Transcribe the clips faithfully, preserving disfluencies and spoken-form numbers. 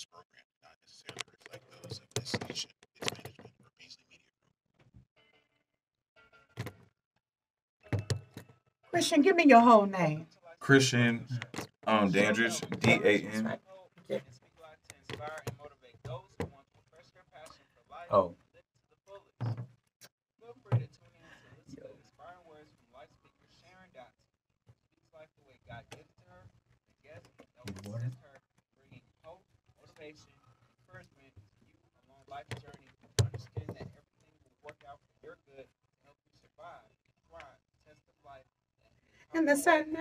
this program do not necessarily reflect those of this station, its management, or Beasley Media Christian, give me your whole name. Christian um, Dandridge, D A N. Oh. And the second.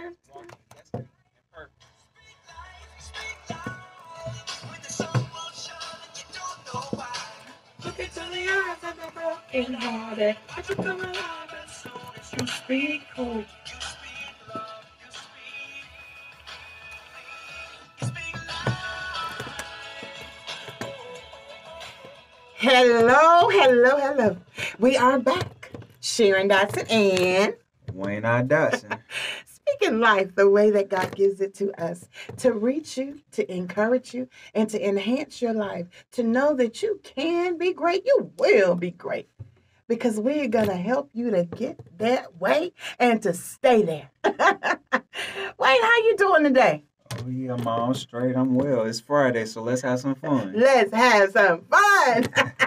Look into the eyes of the broken hearted. But you come alive as soon as you speak hope. Hello, hello, hello. We are back. Sharon Dotson and Wayne I. Dotson. Speaking life the way that God gives it to us, to reach you, to encourage you, and to enhance your life, to know that you can be great, you will be great, because we're going to help you to get that way and to stay there. Wayne, how you doing today? Oh, yeah, Mom, straight. I'm well. It's Friday, so let's have some fun. Let's have some fun.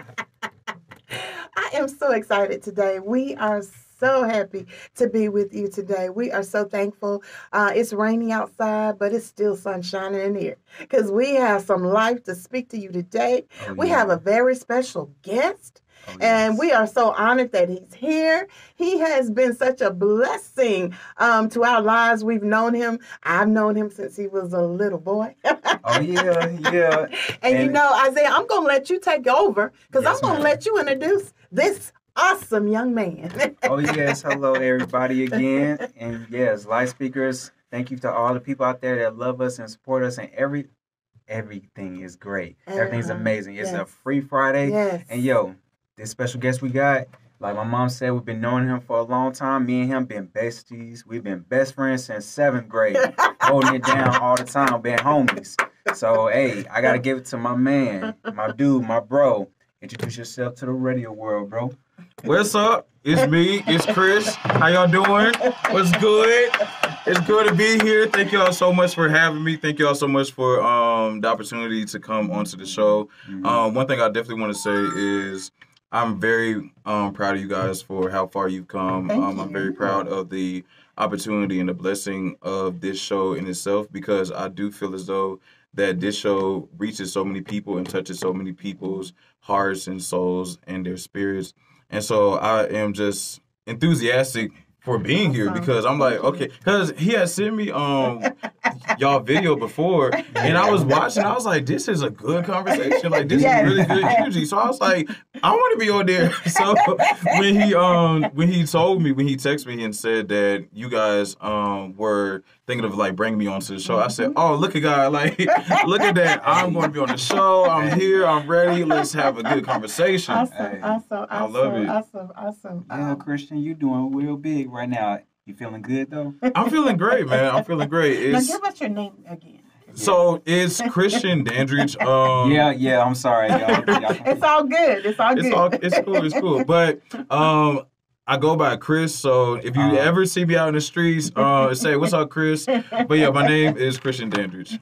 I am so excited today. We are so happy to be with you today. We are so thankful. Uh, it's rainy outside, but it's still sun shining in here because we have some life to speak to you today. Oh, We yeah. have a very special guest. Oh, yes. And we are so honored that he's here. He has been such a blessing um, to our lives. We've known him. I've known him since he was a little boy. Oh, yeah, yeah. And, you And- know, Isaiah, I'm going to let you take over because Yes, I'm going to ma'am. let you introduce this awesome young man. Oh, yes. Hello, everybody, again. And, yes, Light Speakers, thank you to all the people out there that love us and support us. And every everything is great. Everything's Uh-huh. amazing. It's a Yes. free Friday. Yes. And, yo, this special guest we got, like my mom said, we've been knowing him for a long time. Me and him been besties. We've been best friends since seventh grade, holding it down all the time, being homies. So, hey, I got to give it to my man, my dude, my bro. Introduce yourself to the radio world, bro. What's up? It's me. It's Kris. How y'all doing? What's good? It's good to be here. Thank y'all so much for having me. Thank y'all so much for um, the opportunity to come onto the show. Mhm. Um, one thing I definitely want to say is I'm very um, proud of you guys for how far you've come. Thank um, I'm you. very proud of the opportunity and the blessing of this show in itself, because I do feel as though that this show reaches so many people and touches so many people's hearts and souls and their spirits. And so I am just enthusiastic for being here, Awesome. because I'm like, okay, because he had sent me um y'all video before, and I was watching, I was like, this is a good conversation, like this Yes. is really good energy. So I was like, I want to be on there. So when he um when he told me, when he texted me and said that you guys um were thinking of like bringing me onto the show, I said, oh, look at God, like look at that, I'm going to be on the show, I'm here, I'm ready, let's have a good conversation. Awesome, Hey, awesome, awesome, I love it. awesome, awesome. Yeah, Um, Christian, you doing real big right now. You feeling good, though? I'm feeling great, man. I'm feeling great. now It's give us your name again. so it's Christian Dandridge. Um, Yeah, yeah, I'm sorry, y'all. y'all It's all good. It's all good. It's all it's cool, it's cool. But um I go by Kris, so if you Uh, ever see me out in the streets, uh say what's up, Kris. But yeah, my name is Christian Dandridge.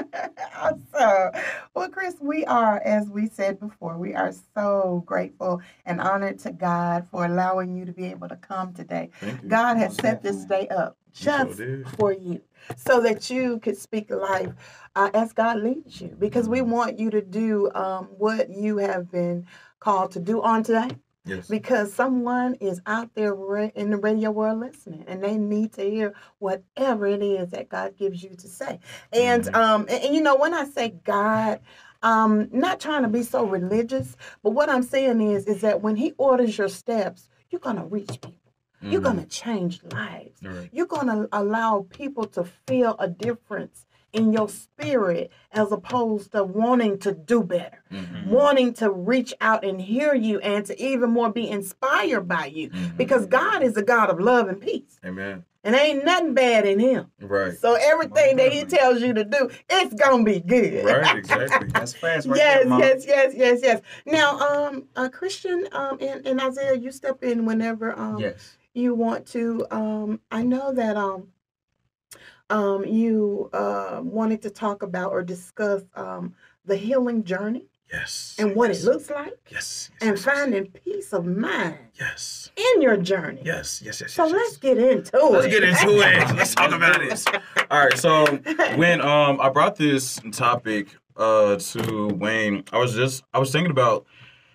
Awesome. Well, Kris, we are, as we said before, we are so grateful and honored to God for allowing you to be able to come today. Thank you. God has Most set this day up sure just did. for you so that you could speak life uh, as God leads you, because we want you to do um, what you have been called to do on today. Yes. Because someone is out there ra- in the radio world listening, and they need to hear whatever it is that God gives you to say. And Mhm. um, and, and you know, when I say God, um, not trying to be so religious, but what I'm saying is, is that when He orders your steps, you're gonna reach people. You're Mhm. gonna change lives. All right. You're gonna allow people to feel a difference in your spirit as opposed to wanting to do better, Mhm. wanting to reach out and hear you and to even more be inspired by you. Mhm. Because God is a God of love and peace. Amen. And ain't nothing bad in him. Right. So everything that he Definitely. tells you to do, it's going to be good. Right, exactly. That's fast right yes, there, Mom. yes, yes, yes, yes. Now, um, uh, Christian um, and, and Isaiah, you step in whenever um, Yes. you want to. Um, I know that um, um, you uh, wanted to talk about or discuss um, the healing journey Yes. and what yes. it looks like, Yes. yes and yes, yes. finding peace of mind Yes. in your journey. Yes. Yes. Yes. So yes, let's yes. get into it. Let's get into it. Let's talk about it. All right. So when um I brought this topic uh to Wayne, I was just I was thinking about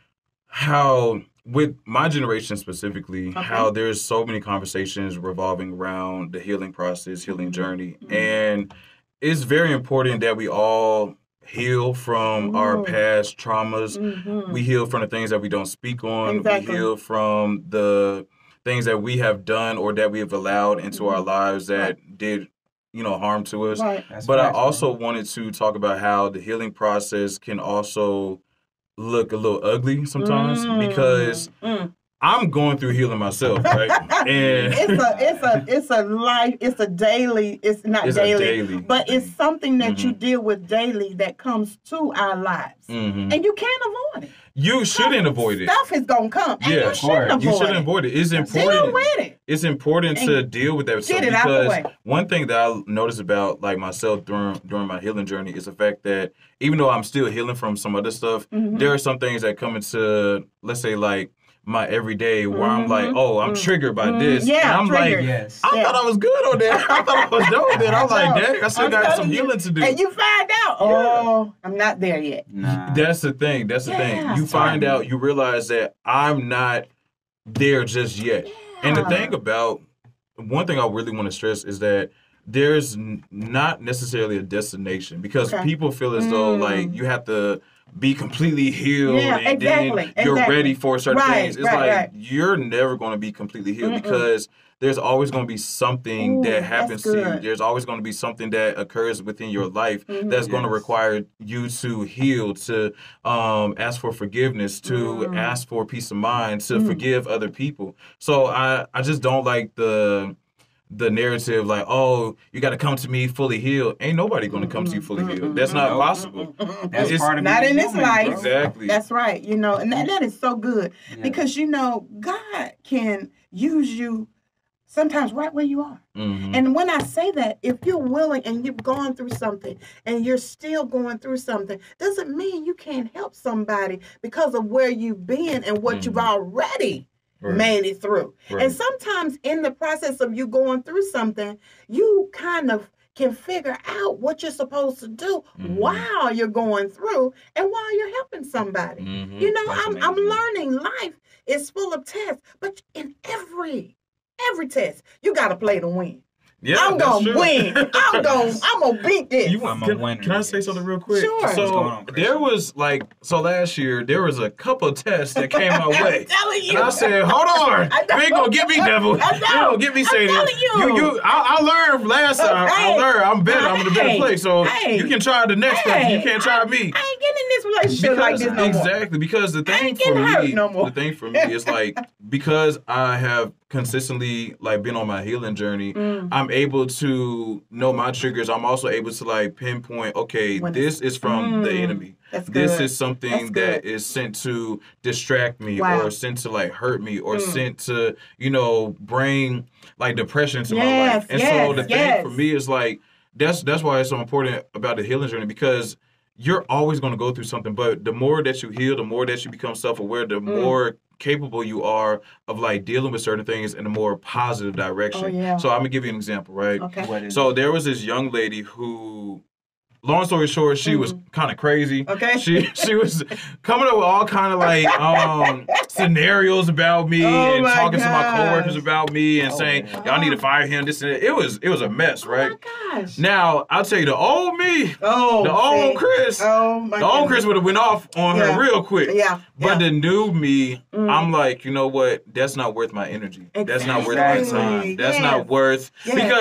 how with my generation specifically, Okay. how there's so many conversations revolving around the healing process, healing journey, Mhm. and it's very important that we all heal from our Mm. past traumas. Mhm. We heal from the things that we don't speak on. Exactly. We heal from the things that we have done or that we have allowed into our Mhm. lives that Right. did, you know, harm to us. Right. That's But I facts, bro. also wanted to talk about how the healing process can also look a little ugly sometimes Mm. because Mm. I'm going through healing myself, right? And it's a it's a it's a life, it's a daily, it's not It's a daily, daily but it's something that you Mhm. deal with daily that comes to our lives. Mhm. And you can't avoid it. You shouldn't avoid it. Stuff is gonna come. And Yeah, you of shouldn't course. avoid You shouldn't it. avoid it. It's Deal important. with it. It's important And to deal with that stuff get it out the because way. one thing that I noticed about like myself during during my healing journey is the fact that even though I'm still healing from some other stuff, Mhm. there are some things that come into, let's say, like my everyday where I'm like, Mhm. oh, I'm Mhm. triggered by Mhm. this. Yeah, and I'm triggered. like, Yes. I Yeah. thought I was good on that. I thought I was doing that. I'm like, No, dang, I still I'm got some telling you. healing to do. And you find out, oh, I'm not there yet. Nah. That's the thing. That's the Yeah. thing. You find out, you realize that I'm not there just yet. And the Yeah. thing about one thing I really want to stress is that there's n- not necessarily a destination because Okay. people feel as though Mm. like you have to be completely healed Yeah, and exactly, then you're exactly. ready for certain Right, things. It's right, like right. you're never going to be completely healed Mm-mm. because there's always going to be something Ooh, that that's happens to you. good. There's always going to be something that occurs within your life Mhm. that's going to Yes. require you to heal, to um, ask for forgiveness, to Mm. ask for peace of mind, to Mm. forgive other people. So I, I just don't like the the narrative like, oh, you got to come to me fully healed. Ain't nobody going to come to you fully healed. That's not Nope. possible. That's It's- part of Not being in this human, life. bro. Exactly. That's right. You know, and that, that is so good Yeah. because, you know, God can use you sometimes right where you are. Mhm. And when I say that, if you're willing and you've gone through something and you're still going through something, doesn't mean you can't help somebody because of where you've been and what you've Mhm. already Right. made it through. Right. And sometimes in the process of you going through something, you kind of can figure out what you're supposed to do Mhm. while you're going through and while you're helping somebody. Mhm. You know, That's I'm I'm amazing. learning life is full of tests, but in every every test, you got to play to win. Yeah, I'm that's gonna true. win. I'm gonna I'm gonna beat this. You, I'm a can, winner, can I say yes. something real quick? Sure. So What's going on, Kris? there was like so last year there was a couple of tests that came my way. I'm telling you. And I said, hold on. I know. You ain't gonna get me, devil. I You ain't know. gonna get me I'm saying telling this. you. you, I, I learned last time. I Hey. learned. I'm better. I'm in a better Hey. place. So Hey. you can try the next person. You Hey. can't try I, me. I ain't getting in this relationship like Because this no more. exactly, because the I thing ain't for getting hurt me, no more. the thing for me is like because I have consistently like been on my healing journey, Mm. I'm able to know my triggers. I'm also able to like pinpoint, okay, When this is from the Mm. enemy. That's This good. is something That's that good. is sent to distract me Wow. or sent to like hurt me or Mm. sent to, you know, bring like depression to my Yes, life. And so yes, the yes. thing for me is like that's that's why it's so important about the healing journey because you're always going to go through something, but the more that you heal, the more that you become self-aware, the Mm. more capable you are of like dealing with certain things in a more positive direction. Oh, yeah. So I'm gonna give you an example, right? Okay. What is So it? there was this young lady who, long story short, she was Mhm. kind of crazy. Okay. She she was coming up with all kind of like um scenarios about me Oh and my talking to my gosh. coworkers about me and Oh, saying yeah. y'all need to fire him. This and that. It was it was a mess, Oh right? my gosh. Now I'll tell you the old me, Oh. the old see. Kris. Oh my The old goodness. Kris would have went off on Yeah. her real quick. Yeah. But yeah. the new me, Mm. I'm like, you know what? That's not worth my energy. That's not worth my Exactly. time. That's Yes. not worth Yes. because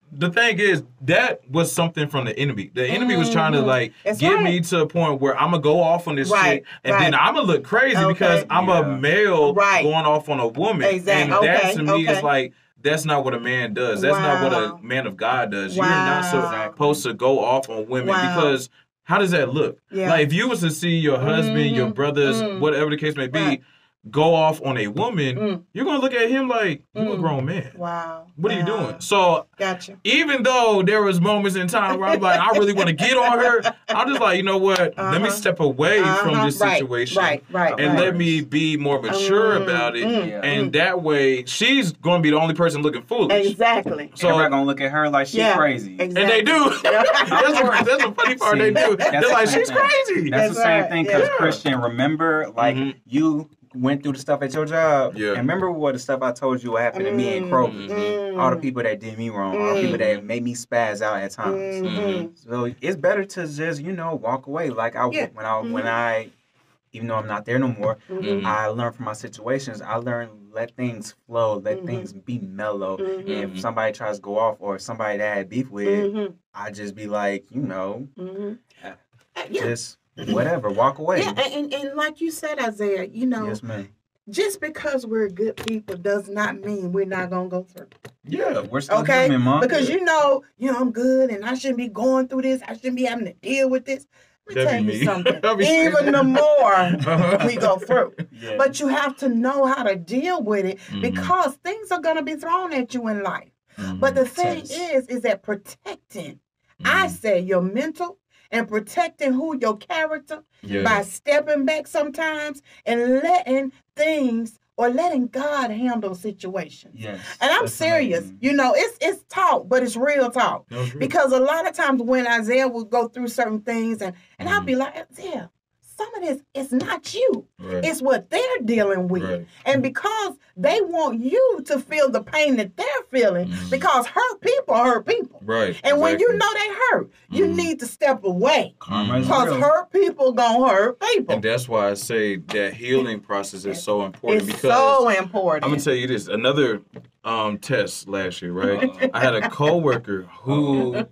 the thing is, that was something from the enemy. The enemy was trying to like That's get right. me to a point where I'm gonna go off on this Right, chick, and right. then I'm gonna look crazy Okay. because I'm Yeah. a male Right. going off on a woman. Exactly. And that Okay, to me is okay. like, that's not what a man does. That's not what Wow. a man of God does. Wow. You're not supposed to go off on women Wow. because how does that look? Yeah. Like if you was to see your husband, your Mhm, brothers, mm. whatever the case may be, Right. go off on a woman, Mm. you're gonna look at him like you a Mm. grown man. Wow. What are you Wow. doing? So Gotcha. even though there was moments in time where I'm like, I really want to get on her, I'm just like, you know what? Let me Uh-huh. step away from Uh-huh. this Right, situation Right, right, and right. let me be more mature Mm, about it. mm, Yeah. And that way, she's going to be the only person looking foolish. Exactly. So, Everybody gonna look at her like she's Yeah. crazy. Exactly. and they do. that's, what, that's the funny part. They do. That's They're the like, same she's thing. crazy. That's, That's the same right, thing because yeah. Christian, remember, like Mhm. you went through the stuff at your job. Yeah. And remember what the stuff I told you what happened to me in Mm, Kroger. mm, All the people that did me wrong, all the people that made me spaz out at times. mhm. So it's better to just, you know, walk away. Like I Yeah. when I when Mhm. I even though I'm not there no more, Mhm. I learned from my situations. I learned let things flow, let Mhm. things be mellow. Mhm. And Mhm. if somebody tries to go off or if somebody that I had beef with, Mhm. I just be like, you know, Mhm. Uh, Uh, Yeah. just whatever, walk away. Yeah, and, and, and like you said, Isaiah, you know, Yes, ma'am. just because we're good people does not mean we're not gonna go through. Yeah. We're still Okay, human, Mom. because you know, you know, I'm good, and I shouldn't be going through this. I shouldn't be having to deal with this. Let me That'd tell be you me. something. That'd be Even crazy. the more Uh-huh. we go through, Yeah. but you have to know how to deal with it Mhm. because things are gonna be thrown at you in life. Mhm. But the thing Test. is, is that protecting, I Mhm. say, your mental and protecting who your character Yeah. by stepping back sometimes and letting things or letting God handle situations. Yes. And I'm That's serious. amazing. You know, it's it's talk, but it's real talk. That was real. Because a lot of times when Isaiah would go through certain things and, and I'll Mhm. be like, Isaiah, some of this is not you. Right. It's what they're dealing with. Right. And because they want you to feel the pain that they're feeling, Mhm. because hurt people hurt people. Right. And when you Exactly. know they hurt, you Mhm. need to step away. Karma is Because real. hurt people gonna hurt people. And that's why I say that healing process is so important It's because so important. I'm gonna tell you this. Another um, test last year, right? I had a coworker who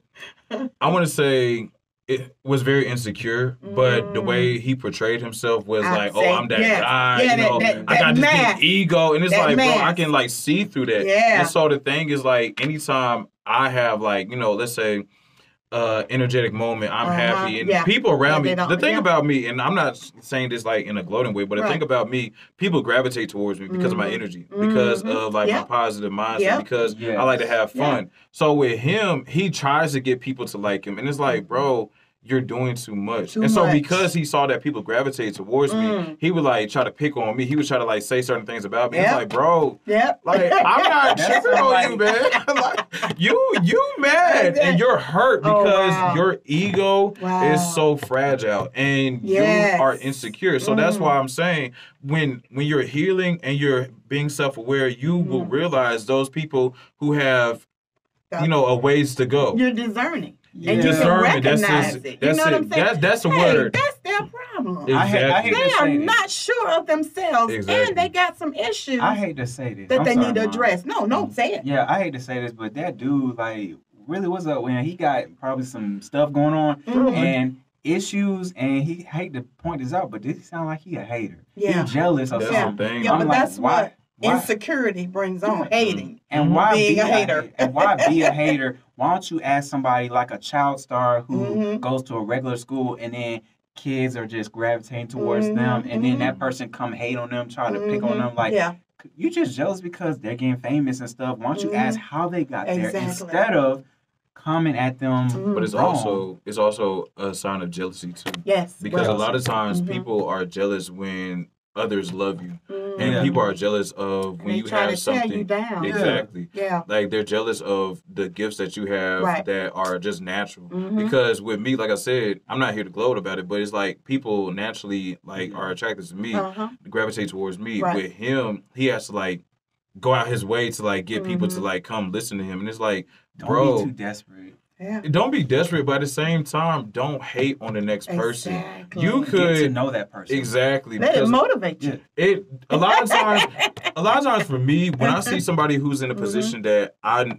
I want to say it was very insecure, but the way he portrayed himself was Mm. I like, "Oh, say, I'm that yes. guy." Yeah, you know, that- that- I got that this mask. big ego, and it's That like, bro, I mask. can like see through that. Yeah. And so the thing is, like, anytime I have like, you know, let's say. Uh, energetic moment. I'm Uh-huh, happy, and yeah. people around Yeah, they me. don't- The thing yeah. about me, and I'm not saying this like in a gloating way, but the Right. thing about me, people gravitate towards me because of my Mhm. energy, because Mhm. of like Yep. my positive mindset, Yep. because Yes. I like to have Yeah. fun. So with him, he tries to get people to like him, and it's like, bro, you're doing too much. Too and so much. because he saw that people gravitate towards me, Mm. he would like try to pick on me. He would try to like say certain things about me. It's Yep. like, bro, Yep. like I'm not That's tripping on like- you, man. like, you you mad and you're hurt Oh, because wow. your ego Wow. is so fragile and Yes. you are insecure. So that's Mm. why I'm saying when when you're healing and you're being self-aware, you will Mm. realize those people who have you know a ways to go. You're discerning. Yeah. And you can Discernment, that's recognize it. it. That's you know what it. I'm saying? That's- that's the Hey, word. That's their problem. Exactly. I hate, I hate They to are say this. not sure of themselves Exactly. and they got some issues I hate to say this. that I'm they sorry, need to Mom. address. No, no, say it. Yeah, I hate to say this, but that dude, like, really was up when he got probably some stuff going on Mhm. and issues, and he hate to point this out, but this sound like he a hater. Yeah. He jealous of That's Yeah. something. the thing. Yeah, I'm but like, that's why- what why- insecurity brings on, hating. And why Being be a hater. And why be a hater? Why don't you ask somebody like a child star who Mhm. goes to a regular school and then kids are just gravitating towards Mhm, them, and then mhm. that person come hate on them, try to pick on Mhm. them, like yeah. you just jealous because they're getting famous and stuff. Why don't you Mhm. ask how they got there Exactly. instead of coming at them? Mhm. But it's wrong? also it's also a sign of jealousy too. Yes. Because well, a lot of times Mhm. people are jealous when others love you. mhm. And Yeah. people are jealous of when They you try have to tear something. you down. Exactly. Yeah. Like they're jealous of the gifts that you have Right. that are just natural. Mhm. Because with me, like I said, I'm not here to gloat about it, but it's like people naturally like are attracted to me, Uh-huh. gravitate towards me. Right. With him, he has to like go out his way to like get people to Mhm. like come listen to him. And it's like, Don't bro, be too desperate. Yeah. don't be desperate, but at the same time, don't hate on the next person. Exactly. You Get to could know that person. exactly Let it because motivate you. it a lot of times a lot of times for me when I see somebody who's in a Mhm. position that I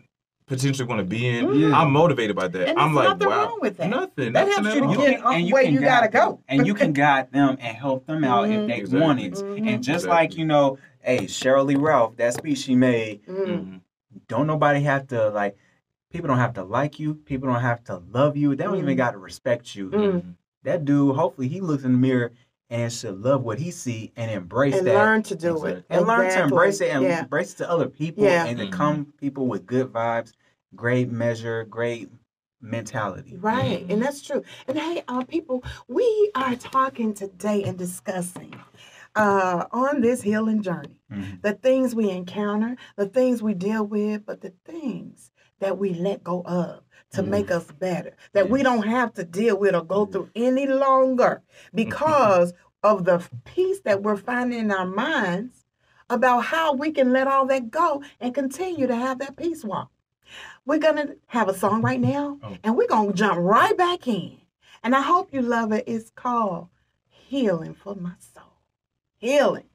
potentially want to be in, Mhm. I'm motivated by that. And I'm there's like, nothing wow, wrong with that. nothing. That nothing helps at you to all. get up where you guide gotta go. them, and you can guide them and help them out if they Exactly. want it. Mhm. And just Exactly. like, you know, hey, Cheryl Lee Ralph, that speech she made, Mm. Mhm. don't nobody have to, like, people don't have to like you. People don't have to love you. They don't even Mm. got to respect you. Mm. Mhm. That dude, hopefully he looks in the mirror and should love what he see and embrace And that. learn to do Exactly. it. And learn to Exactly. embrace it and Yeah. embrace it to other people Yeah. and to Mhm. come people with good vibes, great measure, great mentality. Right, Mhm. and that's true. And hey, uh, people, we are talking today and discussing uh, on this healing journey Mhm. the things we encounter, the things we deal with, but the things that we let go of to Mhm. make us better, that we Yes. don't have to deal with or go through any longer because of the peace that we're finding in our minds about how we can let all that go and continue to have that peace walk. We're going to have a song right now, Oh. and we're going to jump right back in. And I hope you love it. It's called Healing for My Soul. Healing.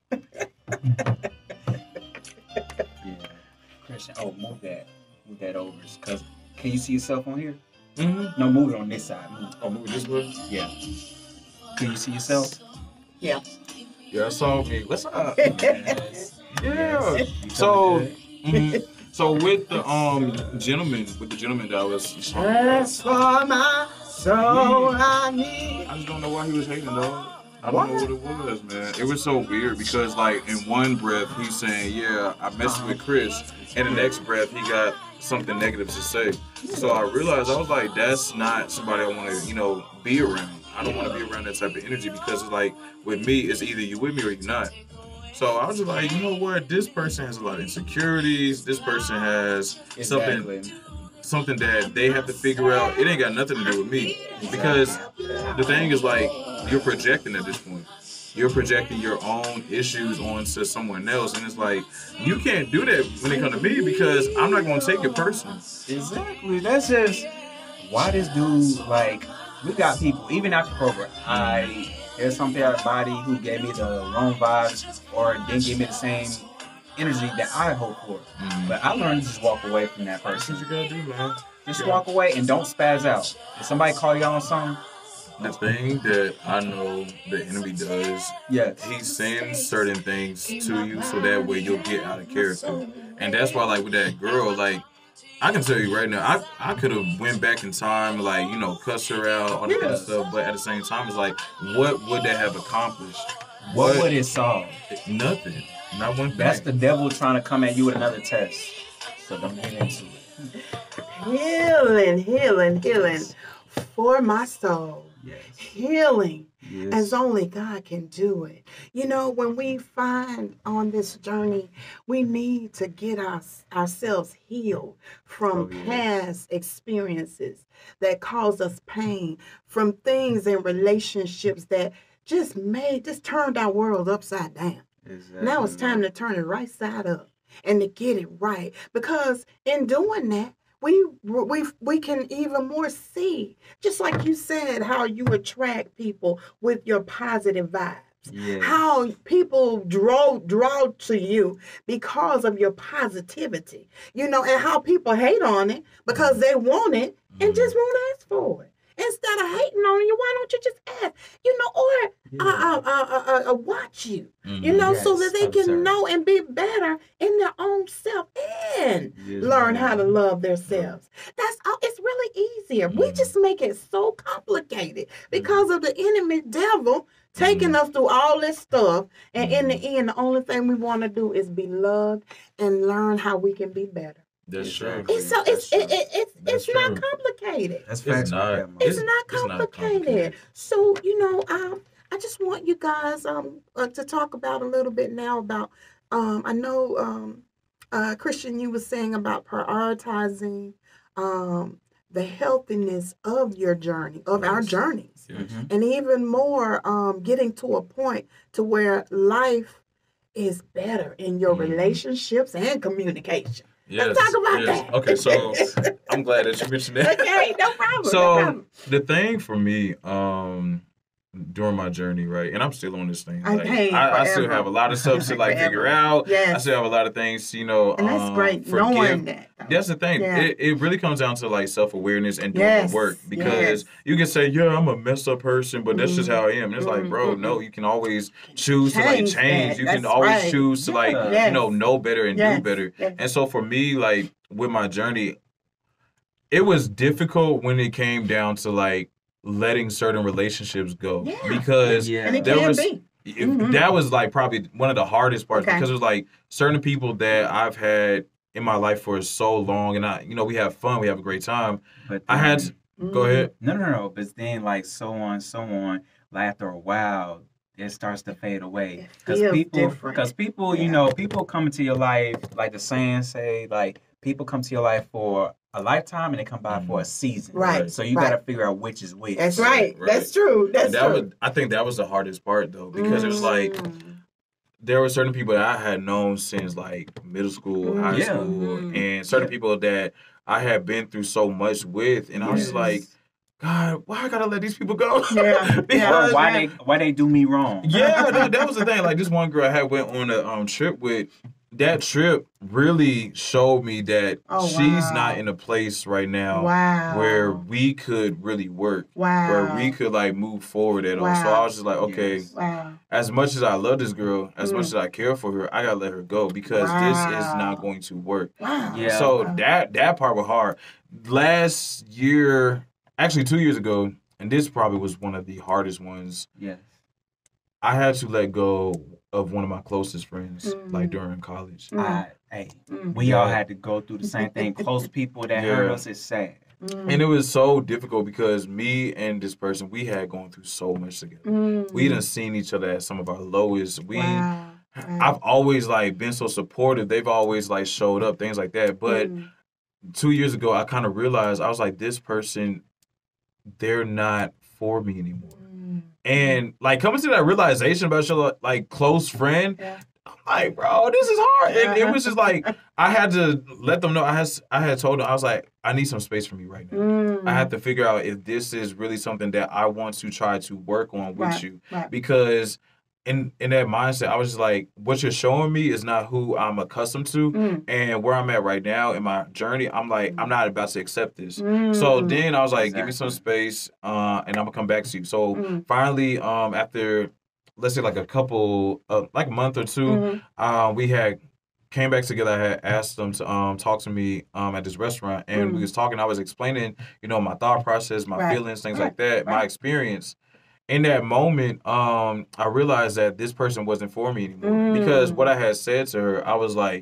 Yeah. Christian, oh, move that. Move that over. Because can you see yourself on here? Mhm. No, move it on this side. Move. Oh, moving this way? Yeah. Can you see yourself? Yeah. Yeah, I saw me. What's up? Yes. Yeah. Yes. You So, coming good? mhm. so with the um gentleman, with the gentleman that was, Just for my soul I need. I just don't know why he was hating, dog. I don't know what it was, man. It was so weird because, like, in one breath he's saying, "Yeah, I messed with Kris," and the next breath he got something negative to say. So I realized, I was like, that's not somebody I want to, you know, be around. I don't want to be around that type of energy because it's like, with me, it's either you with me or you not. So I was just like, you know what? This person has a lot of insecurities. This person has something Exactly. something that they have to figure out. It ain't got nothing to do with me. Because the thing is, like, you're projecting at this point. You're projecting your own issues onto someone else. And it's like, you can't do that when it comes to me because I'm not going to take it personal. Exactly. That's just why this dude, like, we got people, even after program, I, there's some people at the body who gave me the wrong vibes or didn't give me the same energy that I hoped for. Mhm. But I learned to just walk away from that That's person. what you got to do, man. Just Yeah. walk away and don't spaz out. If somebody call you on something, The thing that I know the enemy does, yes. he sends certain things to you so that way you'll get out of character. And that's why, like, with that girl, like, I can tell you right now, I, I could have went back in time, like, you know, cuss her out, all that kind of Yes. stuff. But at the same time, it's like, what would that have accomplished? What would it solve? Nothing. Not one thing. That's the devil trying to come at you with another test. So don't get into it. Healing, healing, healing for my soul. Yes. Healing Yes. as only God can do it. You know, when we find on this journey, we need to get our, ourselves healed from Oh, yes. past experiences that cause us pain, from things and relationships that just made, just turned our world upside down. Exactly. Now it's time to turn it right side up and to get it right. Because in doing that, we we we can even more see, just like you said, how you attract people with your positive vibes. Yes. How people draw draw to you because of your positivity. You know, and how people hate on it because they want it and just won't ask for it. Instead of hating on you, why don't you just ask? You know, or Yeah. uh, uh, uh, uh, uh, watch you. Mhm. You know, so Yes, that they can observe. know and be better in their own self and Yes, learn ma'am. how to love themselves. That's all. It's really easier. We Mhm. just make it so complicated because of the enemy devil taking us through all this stuff. And in the end, the only thing we want to do is be loved and learn how we can be better. That's true. Exactly. It's so it's it, it, it's That's it's not true. complicated. That's It's facts. not. Yeah, Mom. It's, It's- not it's not complicated. complicated. So, you know, um, I just want you guys um uh, to talk about a little bit now about um I know um uh Christian, you were saying about prioritizing um the healthiness of your journey, of our Yes. journeys. Yes. Mhm. And even more um getting to a point to where life is better in your Mhm. relationships and communication. Yes, Let's talk about yes. that. Okay, so I'm glad that you mentioned that. Okay, no problem. no So problem. the thing for me, um, during my journey, right? And I'm still on this thing. I- Like, hey, I, I still forever. have a lot of stuff to like figure Forever. out. Yes. I still have a lot of things, you know. And that's um, great forgive. knowing that. though. That's the thing. Yeah. It, it really comes down to like self awareness and doing Yes, the work, because yes. you can say, yeah, I'm a messed up person, but that's just Mhm. how I am. And it's like, bro, Mhm. no, you can always choose to like Change change. that. You can That's always right. choose to like Yeah. you know know better and Yes. do better. Yes. And so for me, like with my journey, it was difficult when it came down to like letting certain relationships go, Yeah. because Yeah. And it there can was be. if- Mhm. that was like probably one of the hardest parts, Okay. because it was like certain people that I've had in my life for so long, and I, you know, we have fun, we have a great time. But I had then- to, go ahead. No, no, no. But then, like, so on, so on. Like, after a while, it starts to fade away. It Because feels people, different. because people, you Yeah. know, people come into your life, like the saying say, like, people come to your life for a lifetime and they come by for a season. Right. So you right. got to figure out which is which. That's Right, right. right. That's true. That's And that true. was, I think that was the hardest part though, because it was like Mm. there were certain people that I had known since like middle school, high Yeah. school, Mhm. and certain Yeah. people that I had been through so much with, and I was just Yes. like, God, why I gotta let these people go? Yeah, Or Because why they why they do me wrong? yeah, that, that was the thing. Like this one girl I had went on a um trip with. That trip really showed me that Oh, she's wow. not in a place right now Wow. where we could really work, wow. where we could like move forward at all. So Wow. I was just like, okay, Yes. Wow. as much as I love this girl, as Mm. much as I care for her, I gotta let her go, because this is Wow. not going to work. Wow. Yeah. So Wow. that that part was hard. Last year, actually two years ago, and this probably was one of the hardest ones. Yes. I had to let go of one of my closest friends, Mm. like during college. Mm. I, hey, Mm. we all Yeah. had to go through the same thing. Close people that hurt Yeah. us is sad. Mm. And it was so difficult because me and this person, we had gone through so much together. Mm. We done seen each other at some of our lowest. We Wow. Wow. I've always like been so supportive. They've always like showed up, things like that. But Mm. two years ago, I kind of realized, I was like, this person, they're not for me anymore. Mm. And like coming to that realization about your like close friend, Yeah. I'm like, bro, this is hard. And it was just like Uh-huh. I had to let them know. I had I had told them, I was like, I need some space from you right now. Mm. I have to figure out if this is really something that I want to try to work on with Right, you, right. because in in that mindset, I was just like, what you're showing me is not who I'm accustomed to, Mm. and where I'm at right now in my journey. I'm like, I'm not about to accept this. Mm. So then I was like, give me some Exactly. space, uh, and I'm gonna come back to you. So Mm. finally, um, after let's say like a couple, uh, like a month or two, Mhm. uh, we had came back together. I had asked them to um talk to me um at this restaurant, and Mm. we was talking. I was explaining, you know, my thought process, my Right. feelings, things Right. like that, my Right. experience. In that moment, um, I realized that this person wasn't for me anymore, because Mm. what I had said to her, I was like,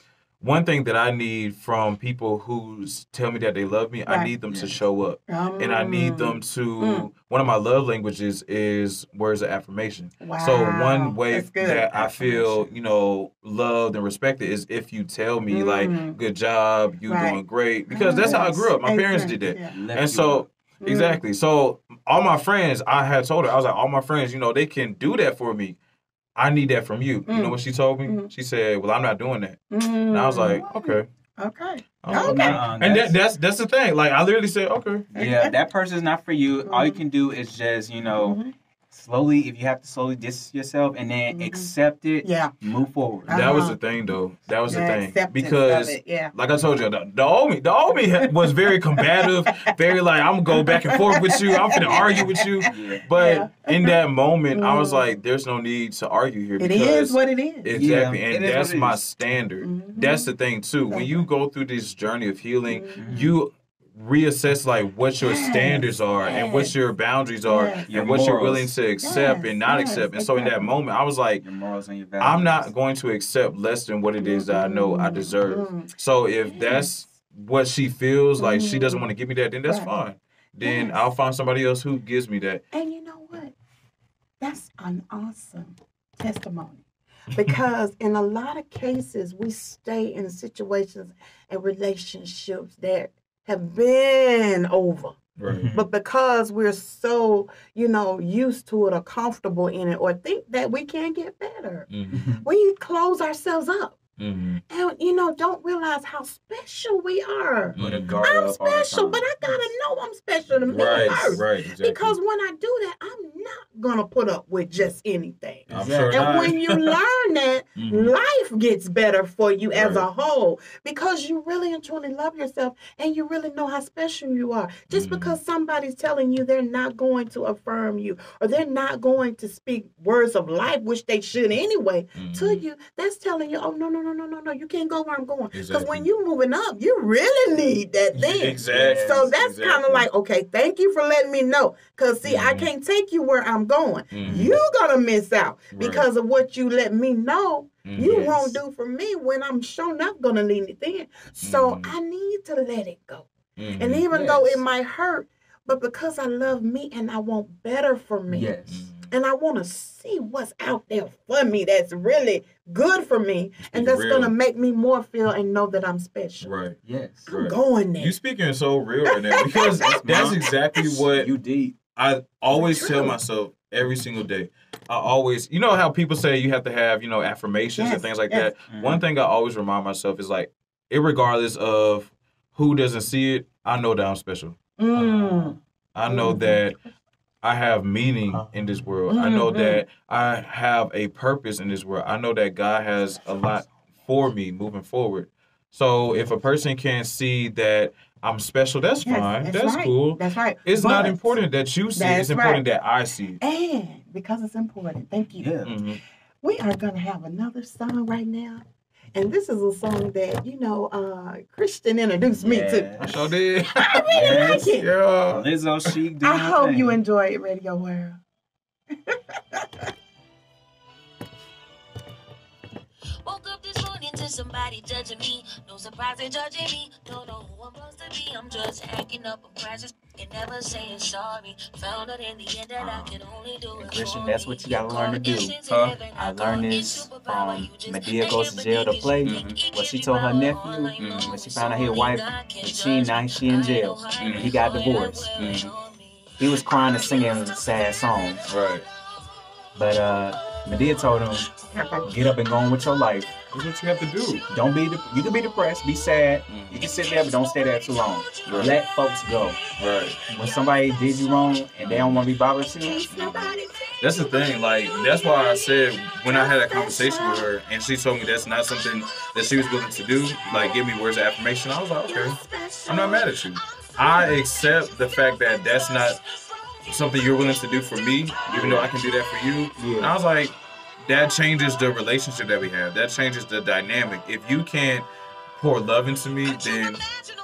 one thing that I need from people who s- tell me that they love me, I Right. need them to Yes. show up. And I need them Mm. to, Mm. one of my love languages is words of affirmation. Wow. So one way That's good. that I feel, Affirmation. you know, loved and respected is if you tell me Mm. like, good job, you Right. doing great. Because that's how I grew up. My parents did that. Yeah. Lift And you so, up. Mm. exactly. So all my friends, I had told her, I was like, all my friends, you know, they can do that for me. I need that from you. You know Mm. what she told me? Mm. She said, well, I'm not doing that. Mm. And I was like, okay. Okay. Oh, Okay. Nuh-uh, And that's- that, that's that's the thing. Like I literally said, okay. Yeah, that person's not for you. All you Mhm. can do is just, you know, Mhm. slowly, if you have to slowly distance yourself and then Mhm. accept it, Yeah. move forward. Uh, That was Uh-huh. the thing, though. That was The the thing acceptance because, of it, yeah. like I told you, the, the old me, the old me ha- was very combative, very like I'm gonna go back and forth with you. I'm gonna argue with you. Yeah. But Yeah. in that moment, I was Mm. like, "There's no need to argue here." It because is what it is. Exactly, Yeah, and it is that's what it my is. standard. Mhm. That's the thing too. When That's you right. go through this journey of healing, Mhm. you reassess like what your Yes, standards are and what yes, your boundaries are yes. and Your what you're morals. willing to accept Yes, and not yes, accept. And so in that exactly. moment, I was like, Your morals and your values. I'm not going to accept less than what it is that I know I deserve. Mm. So if Yes. that's what she feels like she doesn't Mm. want to give me that, then that's Right. fine. Then Yes. I'll find somebody else who gives me that. And you know what? That's an awesome testimony. Because in a lot of cases, we stay in situations and relationships that have been over. Right. But because we're so, you know, used to it or comfortable in it or think that we can get better, Mm-hmm. we close ourselves up. Mm-hmm. And, you know, don't realize how special we are. Put a Mhm. guard I'm up all the special, time. but I gotta know I'm special to me Right, first. right, exactly. Because when I do that, I'm not gonna put up with just anything. I'm Exactly. sure And not. when you learn that, Mhm. life gets better for you as Right. a whole because you really and truly love yourself and you really know how special you are. Just Mhm. because somebody's telling you they're not going to affirm you or they're not going to speak words of life, which they should anyway, to Mhm. you, that's telling you, oh, no, no, no, no, no, no, you can't go where I'm going. Because Exactly. when you're moving up, you really need that thing. Exactly. So that's Exactly. kind of like, okay, thank you for letting me know. Because, see, I Mhm. can't take you where I'm going. Mhm. You're going to miss out Right. because of what you let me know Mhm. you Yes. won't do for me when I'm sure not going to leave it then. So Mhm. I need to let it go. Mhm. And even though it Yes. might hurt, but because I love me and I want better for me. Yes. Mhm. And I want to see what's out there for me that's really good for me. And Speak that's real. going to make me more feel and know that I'm special. Right. Yes. I'm Right. going there. You speaking so real right now because that's exactly what You deep. I always True. tell myself every single day. I always, you know how people say you have to have, you know, affirmations Yes, and things like yes. that. Mhm. One thing I always remind myself is like, irregardless of who doesn't see it, I know that I'm special. Mm. I know Mhm. that I have meaning in this world. I know Mhm. that I have a purpose in this world. I know that God has a lot for me moving forward. So if a person can't see that I'm special, that's Yes, fine. that's That's right. cool. That's right. It's not But- important that you see it. It's That's important right. that I see it. And because it's important, thank you. Yeah. Mhm. We are going to have another song right now. And this is a song that, you know, uh, Christian introduced me to. I sure did. I really Yes. like it. Yeah. Lizzo, she doing I her hope thing. you enjoy it, Radio World. Woke up this morning to somebody judging me. No surprise they judging me. Don't know who I'm supposed to be. I'm just acting up a crisis and never saying sorry. Found out in the end that I can only do it. Christian, for that's me. what you gotta learn to do. Coincidence Huh? in heaven, I I learned call this it superpower. from You just Medea ain't Goes to Jail to believe Play. it. Mhm. What she told her nephew Mhm. when she found out his wife was cheating, now she in jail. Mhm. He got divorced. Mhm. He was crying and singing sad songs. Right. But uh, Medea told him, get up and go on with your life. That's what you have to do. Don't be, de- you can be depressed, be sad. You can sit there, but don't stay there too long. Right. Let folks go. Right. When somebody did you wrong and they don't want to be bothered to you, That's the thing. Like, that's why I said when I had a conversation with her and she told me that's not something that she was willing to do, like give me words of affirmation, I was like, okay, I'm not mad at you. I accept the fact that that's not something you're willing to do for me, even though I can do that for you. Yeah. And I was like, that changes the relationship that we have. That changes the dynamic. If you can't pour love into me, then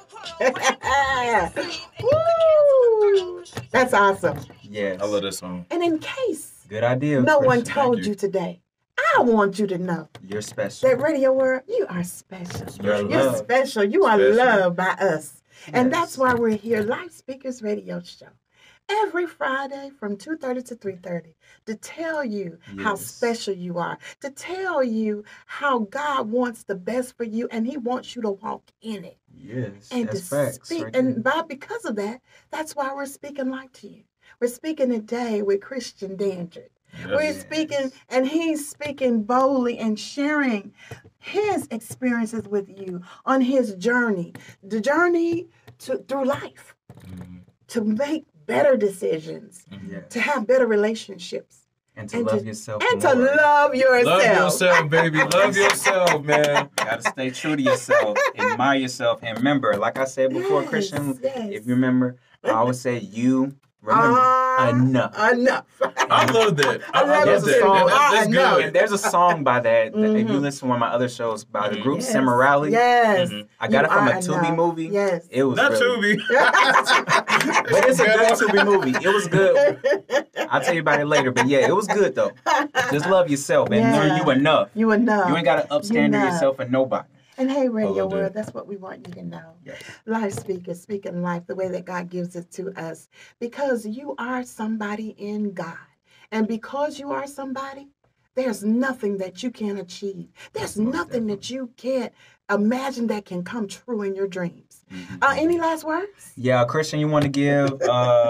Woo! That's awesome. yes. I love this song. And in case Good idea. no one Christian. told you. you today, I want you to know You're special. that Radio World, you are special. You're You're loved. special. You are Special. loved by us. And Yes. that's why we're here, Live Speakers Radio Show, every Friday from two thirty to three thirty to tell you how Yes. special you are, to tell you how God wants the best for you and he wants you to walk in it. Yes. And That's to facts. speak, right and there. by because of that, that's why we're speaking life to you. We're speaking today with Christian Dandridge. We're Yes. speaking, and he's speaking boldly and sharing his experiences with you on his journey, the journey to through life, Mhm. to make better decisions, Yes. to have better relationships, And to and love to- yourself and more. to love yourself. Love yourself, baby. Love yourself, man. Gotta stay true to yourself. Admire yourself. And remember, like I said before, Yes, Christian, yes. if you remember, I always say you remember Ah, enough. Enough. I love that. I love love it that. too. That- that- That's I know. good. And there's a song by that. that If you Mhm. listen to one of my other shows by the Mhm. group Yes. Cimarelli, Yes. Mhm. I got You it from a are Tubi enough. movie. Yes. It was Not really, Tubi. but it's a good Tubi movie. It was good. I'll tell you about it later. But yeah, it was good though. Just love yourself and Yeah. know you enough. You enough. You ain't gotta upstand enough. yourself for nobody. And hey, Radio love that. World, that's what we want you to know. Yes. Life speakers, speaking life the way that God gives it to us. Because you are somebody in God. And because you are somebody, there's nothing that you can't achieve. There's Most nothing that you can't imagine that can come true in your dreams. Mhm. Uh, any last words? Yeah, Christian, you want to give uh,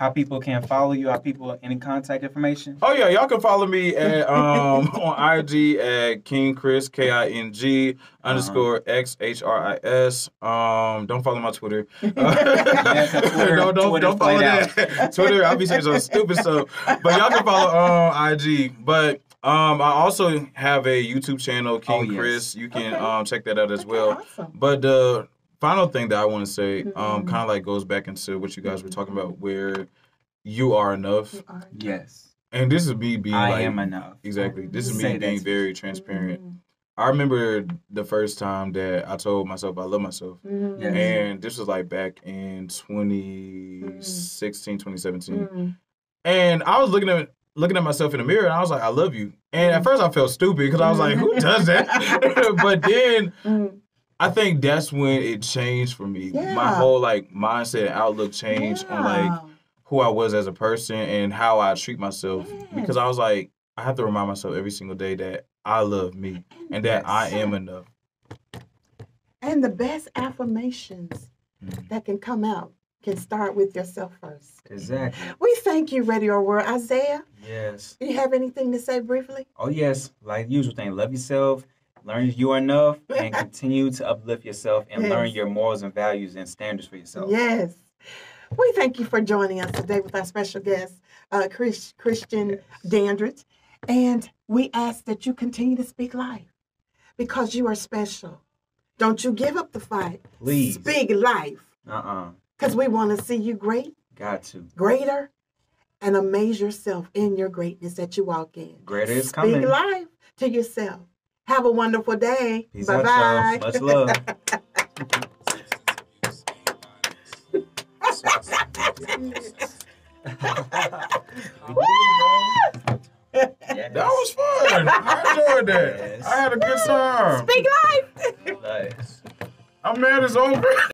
how people can follow you, how people any contact information. Oh yeah, y'all can follow me at um on I G at King Kris, K I N G underscore X H R I S. Um, don't follow my Twitter. Uh, Yeah, 'cause Twitter- don't don't, Twitter's don't follow played that. Twitter, I'll be saying some stupid stuff. But y'all can follow on I G. But um, I also have a YouTube channel, King Oh, yes. Kris. You can Okay. um check that out as Okay, well. awesome. But the final thing that I want to say, um, Mhm. kind of like goes back into what you guys were talking about, where you are enough. You are. Yes, And this is me being I like, am enough. exactly. This is Say me that being to- very transparent. Mhm. I remember the first time that I told myself I love myself. Mhm. Yes. And this was like back in twenty sixteen, twenty seventeen. Mhm. And I was looking at looking at myself in the mirror and I was like, I love you. And at first I felt stupid because I was like, who does that? But then Mhm. I think that's when it changed for me. Yeah. My whole like mindset and outlook changed on like Yeah. who I was as a person and how I treat myself. Yes. Because I was like, I have to remind myself every single day that I love me and that Yes. I am enough. And the best affirmations Mhm. that can come out can start with yourself first. Exactly. We thank you, Radio World. Isaiah, Yes. do you have anything to say briefly? Oh yes, like the usual thing. Love yourself, learn you are enough, and continue to uplift yourself and learn Yes. your morals and values and standards for yourself. Yes. We thank you for joining us today with our special guest, uh, Chris, Christian Dandridge. And we ask that you continue to speak life because you are special. Don't you give up the fight. Please. Speak life Uh-uh. because we want to see you great, Got to. greater, and amaze yourself in your greatness that you walk in. Greater is Speak coming. life to yourself. Have a wonderful day. Peace Bye-bye. out, y'all. Much love. Yes. That was fun. I enjoyed that. Yes. I had a good time. Speak life. Nice. I'm mad it's over.